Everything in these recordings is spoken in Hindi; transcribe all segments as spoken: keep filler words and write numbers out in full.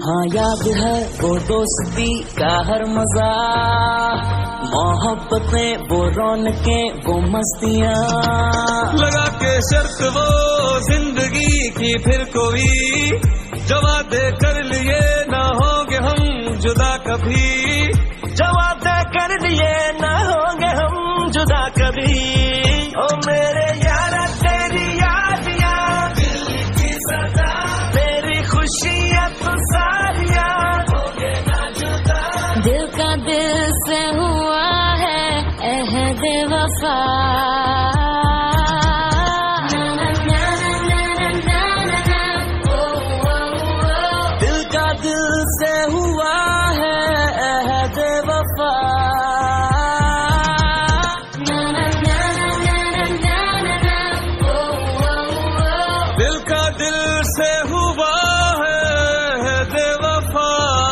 हाँ याद है वो दोस्ती का हर मजा, मोहब्बतें वो रौनकें वो मस्तियाँ, लगा के शर्त वो जिंदगी की फिर कोई, जो वादे कर लिए ना होंगे हम जुदा कभी, जो वादे कर लिए ना होंगे हम जुदा कभी। ओ मेरे यारा तेरी यादियाँ दिल की सदा, तेरी खुशियाँ तो सारियाँ होंगे ना जुदा, दिल का दिल से हुआ है अहद वफा, दिल का दिल से हुआ है अहद वफा, दिल का दिल से हुआ है अहद वफा,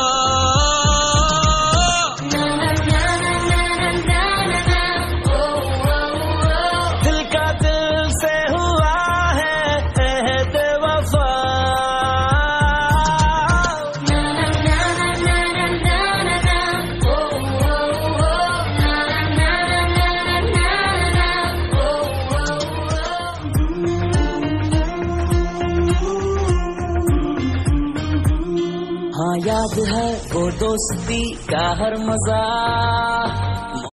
दिल का दिल से हुआ है अहद वफा। हाँ याद है वो दोस्ती का हर मजा,